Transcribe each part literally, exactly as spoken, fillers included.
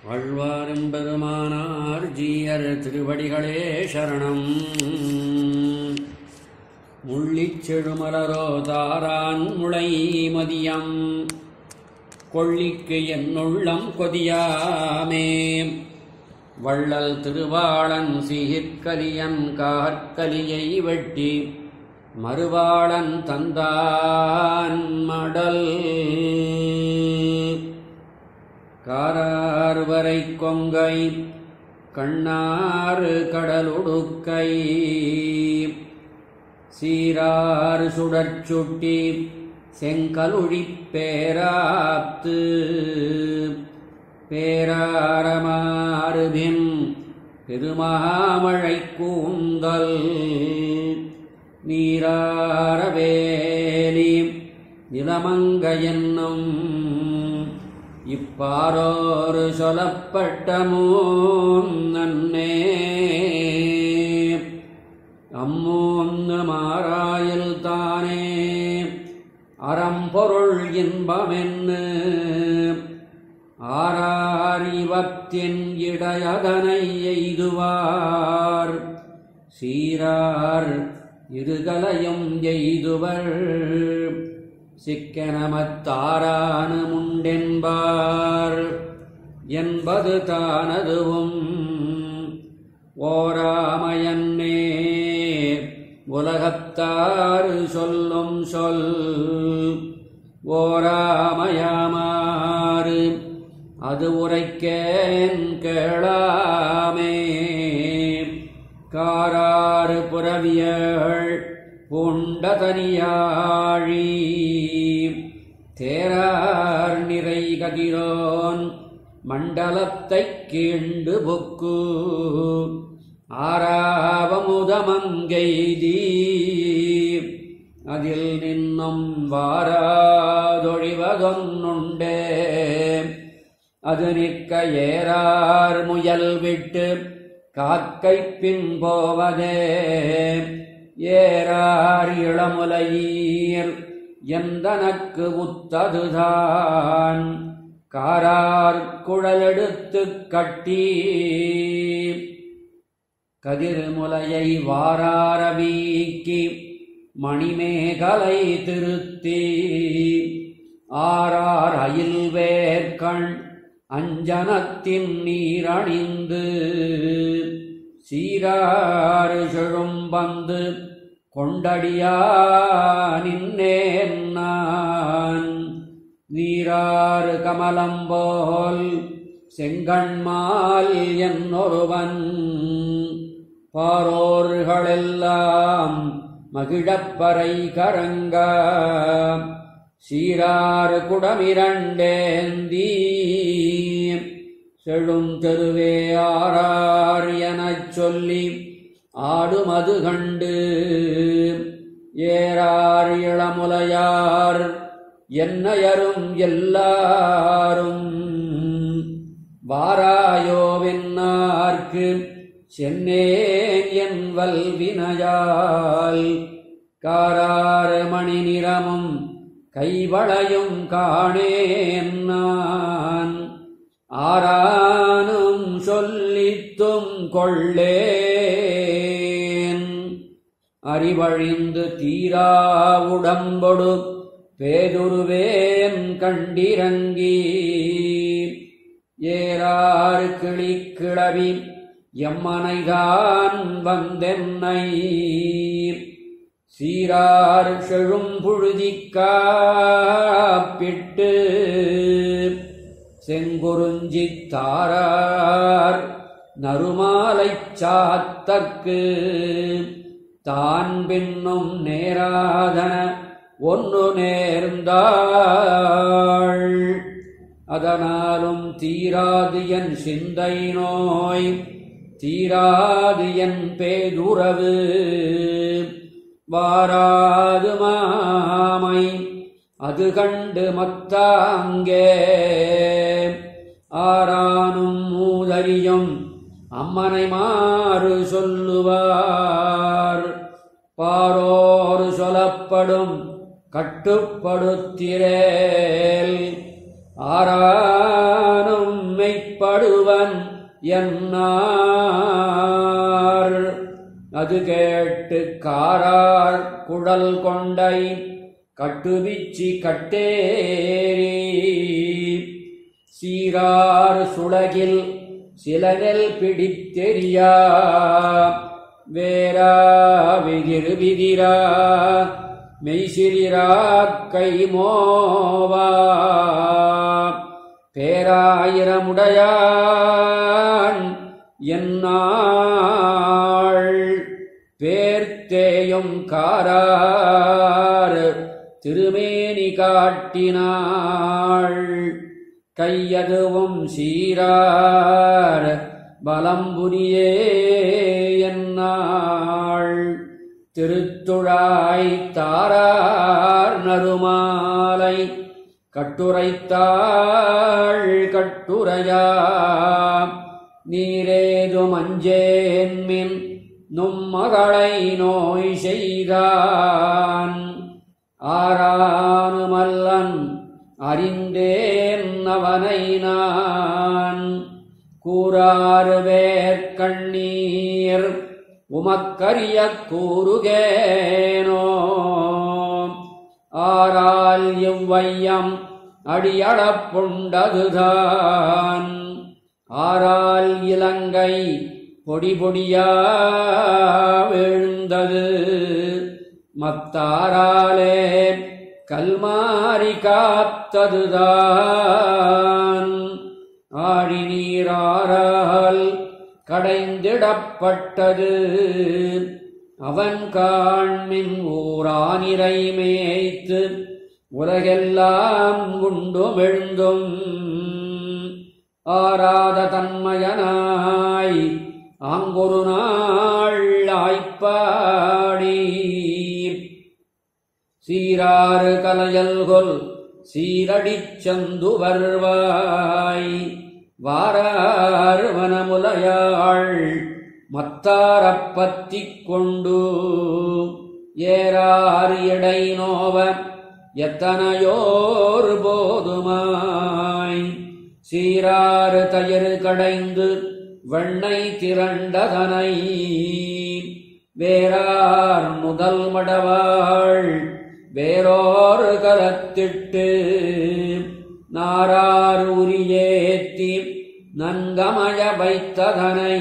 ஆழ்வாரெம்பெருமானார் ஜீயர் திருவடிகளே சரணம். முள்ளிச் செழுமலரோ தாரான் முளை மதியம் கொள்ளிக்கு என்னுள்ளம் கொதியாமே. வள்ளல் திருவாளன் சீர்கலியன் கார்கலியை வெட்டி மறுவாளன் தந்தான் மடல். காரார்வரை கொங்கை கண்ணாறு கடலுடுக்கை சீரார் சுடற்சுட்டி செங்கலுழிப் பேராப்து பேராரமாறுபின் பெருமாமழை கூந்தல் நீராரவேலி நிலமங்க என்னும் இப்பாரோரு சொல்லப்பட்ட மூன்னே அம்மூன்னு மாறாயில் தானே அறம்பொருள் இன்பமென்னு ஆராரிவத்தின் இடையதனை எய்துவார் சீரார் இருகலையும் எய்துவர் சிக்கனமத்தாரானு முண்டென்பார் என்பது தானதுவும் ஓராமையன்னே உலகத்தாறு சொல்லும் சொல் ஓராமையாமாறு அது உரைக்கேன் கேளாமே. காராறு புரவியள் பூண்டதனியாழி தேரார் நிறை கதிரோன் மண்டலத்தைக் கீண்டு புக்கு ஆராவமுதமங்கெய்தி அதில் நின்னும் வாராதொழிவதொன்னுண்டே. அது நிற்க ஏறார் முயல் விட்டு காக்கை பின் போவதே. ஏறார் இளமுலையீர் எந்தனக்கு உத்ததுதான் காரார் குழலெடுத்து கட்டி கதிர்முலையை வாரார வீக்கி மணிமேகலை திருத்தி ஆரார் அயில்வேற்கண் அஞ்சனத்தின் நீரணிந்து சீராறு செழும்பந்து கொண்டடியா நின்னேன் நான். நீராறு கமலம்போல் செங்கண்மால் என்னொருவன் பாரோர்களெல்லாம் மகிழப்பறை கரங்க சீராறு குடமிரண்டேந்தி செழும் தெருவே ஆரார் எனச் சொல்லி ஆடுமது கண்டு ஏறார் இளமுலையார் என்னையரும் எல்லாரும் வாராயோவென்னார்க்கு சென்னேன் என் வல்வினையால் காராறு மணி நிறமும் கைவளையும் காணேன் நான். ஆரானும் சொல்லித்தும் கொள்ளேன் அறிவழிந்து தீரா உடம்பொடு பேதுருவேன் கண்டிரங்கி ஏறாறு கிளி கிளவி எம்மனைதான் வந்தென்னை சீரார் செழும் புழுதிக்காப்பிட்டு செங்குருஞ்சித் தாரார் நறுமாலைச் சாத்தற்கு தான் பின்னும் நேராதன ஒன்று நேர்ந்தாள். அதனாலும் தீராது என் சிந்தை நோய் தீராது என் பேதுறவு வாராது மாமை அது கண்டு மத்தாங்கே. ஆரானும் மூதரியும் அம்மனை மாறு சொல்லுவார் பாரோரு சொல்லப்படும் கட்டுப்படுத்திரேல் ஆரானும் மெய்ப்படுவார் என்னார் அது கேட்டு காரார் குழல் கொண்டை கட்டுவிச்சி கட்டேரி சீரார் சுளகில் சிலநெல் பிடித்தெரியா வேரா விதிர் விதிரா மெய்சிறிரா கைமோவா பேராயிரமுடையான் என்னாள் பேர்த்தேயும் காரார் திருமேனி காட்டினாள் கையதுவும் சீரார் பலம்புரியே என்னாள் திருத்துழாய் தாரார் நறுமாலை கட்டுரைத்தாள் கட்டுரையா நீரேது மஞ்சேன்மின் நும்மகளை நோய் செய்தான் ஆரானுமல்லன் அறிந்தேன் அவனை நான் கூறாறு வேர்க்கண்ணீர் உமக்கரிய கூறுகேனோ ஆரால் இவ்வையம் அடியளப்புண்டதுதான் ஆரால் இலங்கை பொடி பொடியா விழுந்தது மத்தாராலே கல்மாரி காத்ததுதான் ஆழி நீராரால் கடைந்திடப்பட்டது அவன் காண்மின் ஊரானிரை மேய்த்து உலகெல்லாம் உண்டும் எழுந்தும் ஆராத தன்மயனாய் ஆங்கொரு நாள் ஆய்ப்பாடி சீராறு கலையல்கொல் சீரடிச் சந்து வருவாய் வாராறு வனமுலையாள் மத்தாரப்பத்திக் கொண்டு ஏறாறு எடை நோவ எத்தனையோர் போதுமாய் சீராறு தயிர் கடைந்து வெண்ணை திரண்டதனை வேறார் முதல் மடவாள் வேறோர் கரத்திட்டு நாரார் உரியேத்தி நன்கமய வைத்ததனை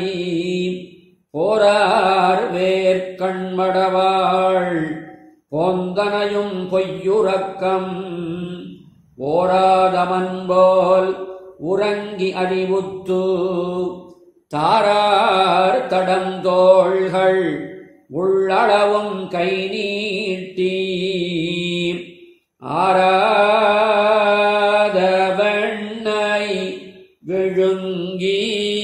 போரார் வேர்க்கண்மடவாள் போந்தனையும் பொய்யுறக்கம் ஓராதமன்போல் உறங்கி அறிவுத்து தாரார் தடந்தோள்கள் உள்ளளவும் கை நீட்டி ஆராத வெண்ணை விழுங்கி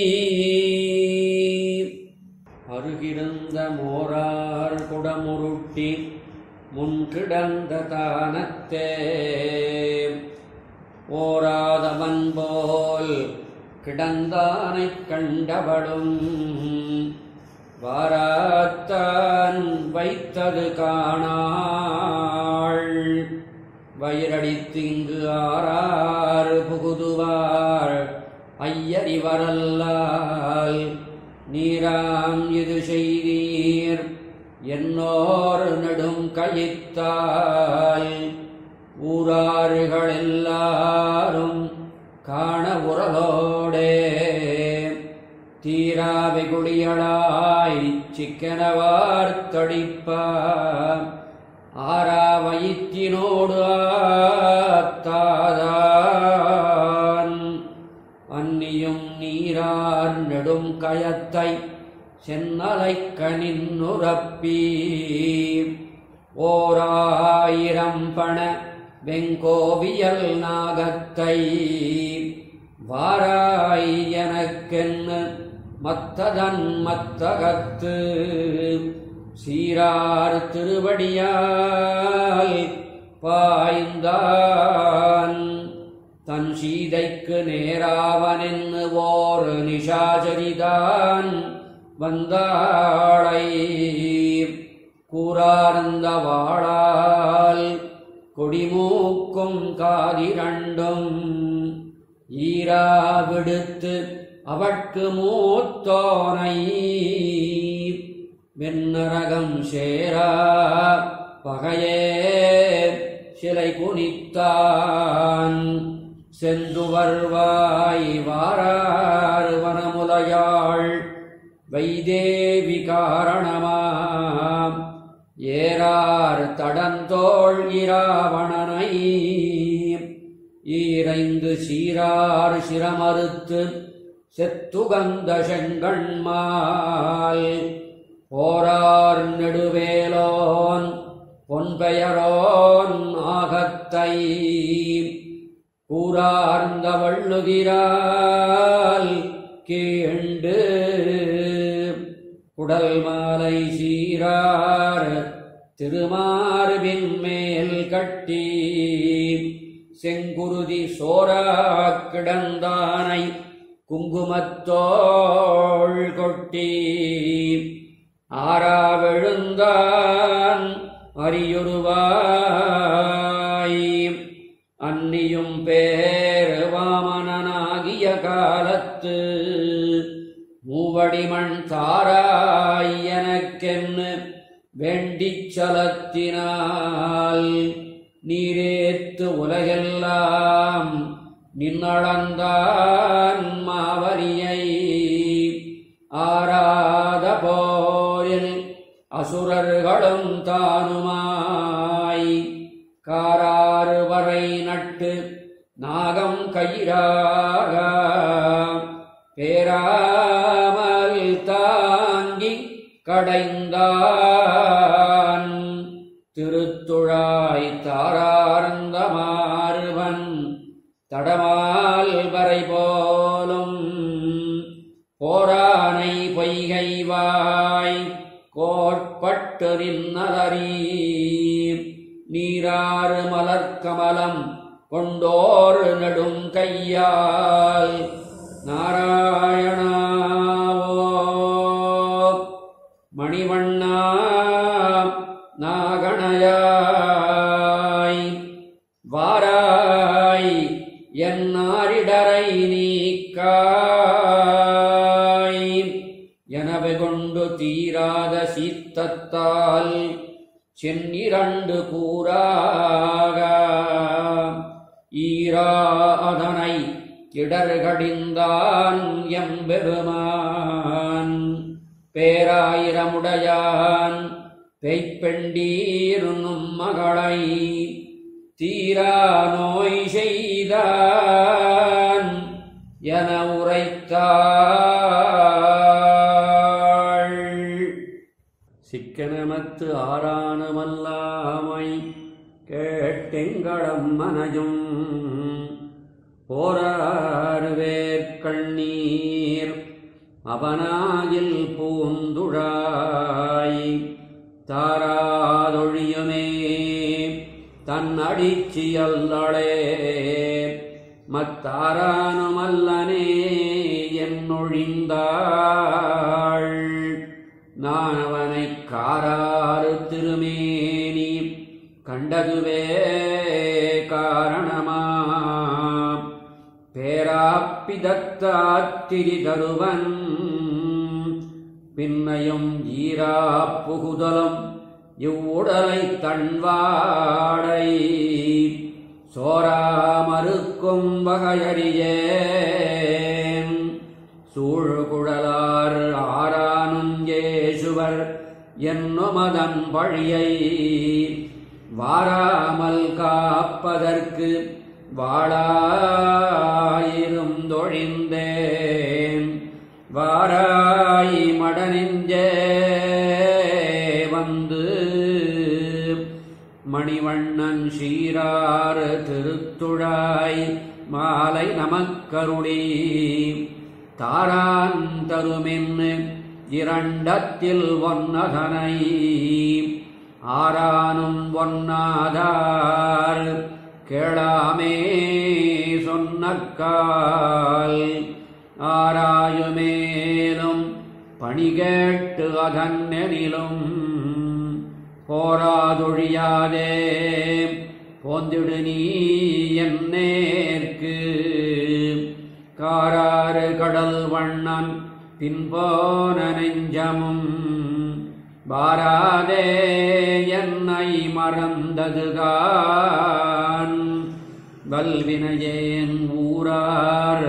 அருகிருந்த மோரார் குடமுருட்டி முன்கிடந்த தானத்தே ஓராதவன் போல் கிடந்தானைக் கண்டவளும் வாராத்தான் வைத்தது காணாள் வயிறடித்திங்கு ஆறாறு புகுதுவார் ஐயறிவரல்லால் நீராம் இது செய்தீர் என்னோர் நெடும் கயித்தால் ஊராறுகள் எல்லாரும் காண உறலோடே தீரா வெகுளியளாய் சிக்கனவார்த்தடிப்ப ஆரா வயிற்றினோடு ஆத்தாதான் அன்னியும் நீரார் நெடும் கயத்தை சென்னலைக்க நின்னுரப்பி ஓராயிரம் பண வெங்கோவியல் நாகத்தை வாராய் எனக்கென்னு மத்ததன் மத்தகத்து சீரார் திருவடியால் பாய்ந்தான் தன் சீதைக்கு நேராவனென்னு ஓர் நிஷாச்சரிதான் வந்தாளை கூறார்ந்த வாழால் கொடிமூக்கும் காதிரண்டும் ஈரா விடுத்து அவட்கு மூத்தோனை வெண்ணரகம் சேரா பகையே சிலை குனித்தான் செந்துவர்வாய் வாரார் வனமுலையாள் வைதேவி காரணமாம் ஏறார் தடந்தோள் இராவணனை ஈரைந்து சீரார் சிரமறுத்து செத்துகந்த செங்கண்மால் போரார் நெடுவேலோன் பொன்பெயரோன் ஆகத்தை கூறார்ந்த வள்ளுகிறால் கீண்டு குடல் மாலை சீரார் திருமார்பின் மேல் கட்டி செங்குருதி சோரா கிடந்தானை குங்குமத்தோள் கொட்டி ஆறாவெழுந்தான் அரியுருவாய் அன்னியும் பேர் வாமனனாகிய காலத்து மூவடிமண் தாராய் எனக்கென்னு வேண்டிச் சலத்தினால் நீரேத்து உலகெல்லாம் நின்னளந்தான் மாவலியை ஆராத போரில் அசுரர்களும் தானுமாய் காராறு வரை நட்டு நாகம் கயிறாக பேராமல் தாங்கி கடைந்தான் திருத்துழாய் தாரார்ந்த மார்பன் தடமால் வரை போலும் போரானை பொய்கைவாய் கோட்பட்டு நின்னலறி நீராறு மலர்க்கமலம் கொண்டோர் நெடும் கையால் நாராயணாவோ மணிவண்ணா நாகணயாய் வாராய் என் நாரிடரை நீக்காய் எனவே கொண்டு தீராத சீத்தத்தால் சென்னிரண்டு கூறாக ஈரா அதனை இடர்கடிந்தான் எம்பெருமான் பேராயிரமுடையான் பெய்ப்பெண்டீருன்னும் மகளை தீரா நோய் செய்தான் என உரைத்தாள். சிக்கனமத்து ஆறானுமல்லாமை கேட்டெங்களம் மனையும் போரார் வேர்க்கண்ணீர் அவனாயில் பூந்துழாய் தாராதொழியுமே தன் அடிச்சியல்லளே மத்தாரானுமல்லனே என்னொழிந்தாள் நான் அவனைக் காராறு திருமேனி கண்டதுவே காரணமாம் பேராப்பிதத்தாத்திரி தருவன் பின்னையும் ஈரா புகுதலும் இவ்வுடலை தன்வாடை சோராமறுக்கும் வகையறியேன் சூழ்குழலார் ஆரானும் ஏசுவர் என்னுமதன் பழியை வாராமல் காப்பதற்கு வாழாயிரும் தொழிந்தேன் வாராய் மடனிஞ்சே வந்து மணிவண்ணன் சீரார் திருத்துழாய் மாலை நமக்கருளி தாரான் தருமென்னு இரண்டத்தில் ஒன்னதனை ஆரானும் ஒன்னாதார் கேளாமே சொன்னக்கால் ஆராயுமேலும் பணிகேட்டு அதன்னெனிலும் போராதொழியாதே போந்திடு நீ என்னேற்கு காரா பாராறு கடல் வண்ணன் பின்போன நெஞ்சமும் பாராதே என்னை மறந்ததுகான் வல்வினையேன் ஊரார்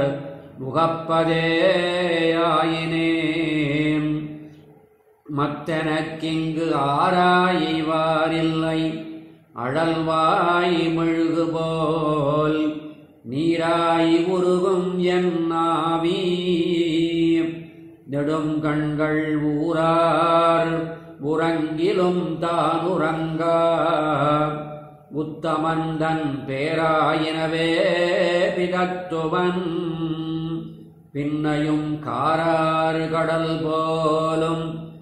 உகப்பதேயாயினேன் மத்தெனக்கிங்கு ஆராய்வாரில்லை அழல்வாய் மெழுகுபோல் நீராய் உருகும் என் நாவி நெடும் கண்கள் ஊரார் உறங்கிலும் தானுறங்கா உத்தமந்தன் பேராயினவே பிதத்துவன் பின்னையும் காராறு கடல் போலும்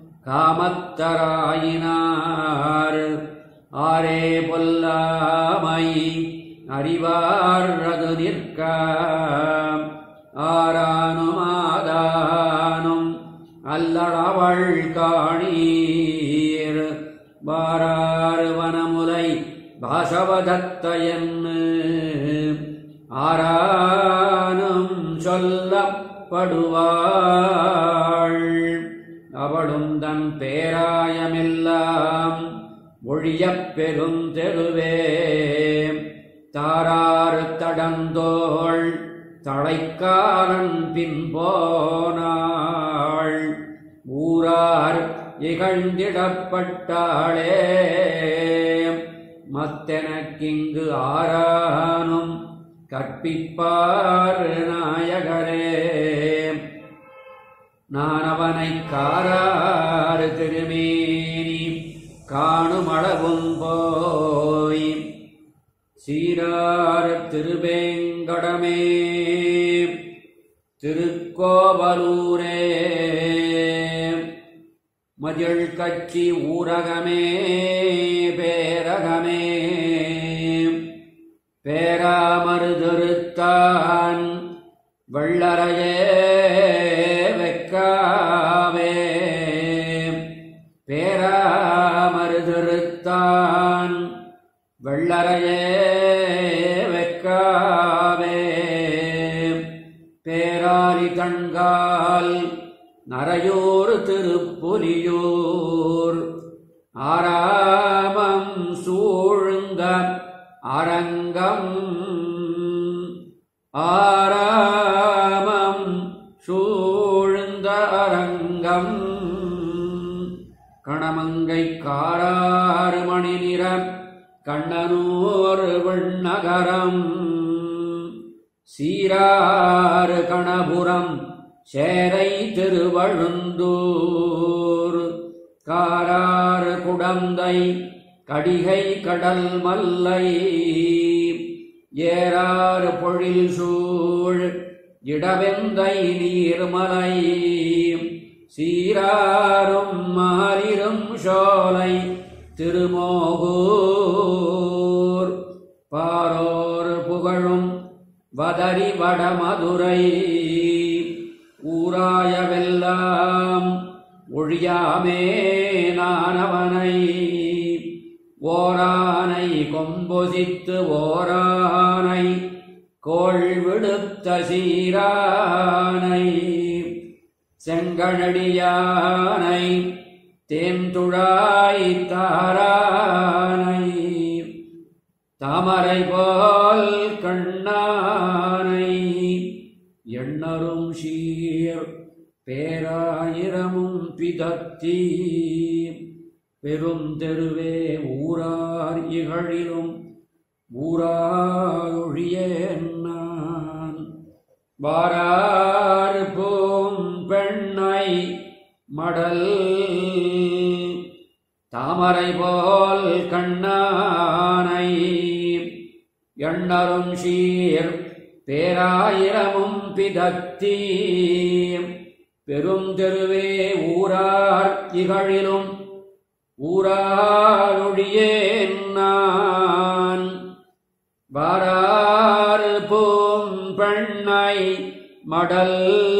காமத்தராயினார் ஆரே பொல்லாமை அறிவார் அது நிற்க ஆரானும் ஆதானும் அல்லளவள் காணீர் பாராறு வனமுலை பாசவதத்தையன்னு ஆரானும் சொல்லப்படுவாள் அவளும் தன் பேராயமெல்லாம் ஒழியப் பெரும் தெருவே தாராறு தடந்தோள் தழைக்காரன் பின் போனாள் ஊரார் இகழ்ந்திடப்பட்டாளே மத்தெனக்கிங்கு ஆரானும் கற்பிப்பார் நாயகரே நான் அவனை காராறு திருமேனி காணுமளவும் போய் சீரார் திருவேங்கடமே திருக்கோவலூரே மஜிழ் கட்சி ஊரகமே பேரகமே பேராமருதொருத்தான் வள்ளரையே வெக்காவே பேராமருதொருத்தான் வள்ளரையே வெக்காவே பேராரி தண்கால் நரையூர் திருப்புலியூர் ஆராமம் சூழ்ந்த அரங்கம் ஆராமம் சூழ்ந்த அரங்கம் கணமங்கை காராறு மணி நிற கண்ணனூர் விண்ணகரம் சீராறு கணபுரம் சேரை திருவழுந்தூர் காராறு குடந்தை கடிகை கடல் மல்லை ஏராறு பொழில் சூழ் இடவெந்தை நீர்மலை சீராரும் மாறிரும் சோலை திருமோகூர் பாரோர் புகழும் வதரி வடமதுரை ஊராயவெல்லாம் ஒழியாமே நானவனை ஓரானை கொம்பொசித்து ஓரானை கோள் விடுத்த சீரானை செங்கழடியானை தேன்துழாய் தாரானை தாமரை போல் கண்ணானை எண்ணரும் சீர் பேராயிரமும் பிதத்தி பெரும் தெருவே ஊரார் இகழிலும் ஊராரொழியேன் நான் வாரார் பூம் பெண்ணை மடல் தாமரை போல் கண்ணானை எண்ணரும் சீர் பேராயிரமும் பிதத்தி பெரும் தெருவே ஊரார் இகழிலும் ஊராரொழியேன் நான் வாரார் பூம் பெண்ணை மடல்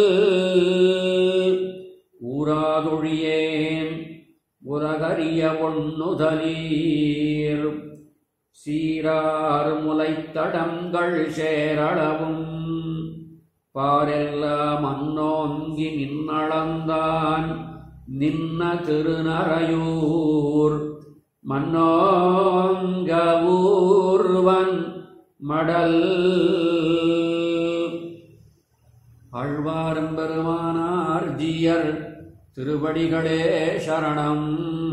ஊராதொழியேன் உரகரிய ஒண்ணுதலீர் சீரார் முலைத்தடங்கள் சேரளவும் பாரெல்லாம் அன்னோங்கி நின்னளந்தான் நின்ன திருநறையூர் மன்னோங்க ஊர்வன் மடல். ஆழ்வார்பெருமானார் ஜீயர் திருவடிகளே சரணம்.